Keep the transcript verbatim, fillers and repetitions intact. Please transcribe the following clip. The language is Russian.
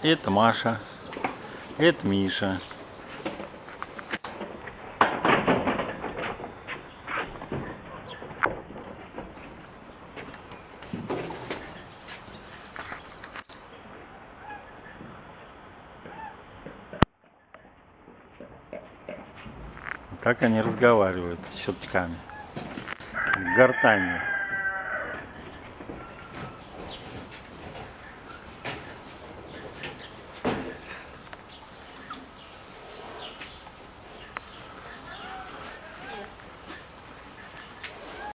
Это Маша. Это Миша. Так они разговаривают щелчками, гортанью.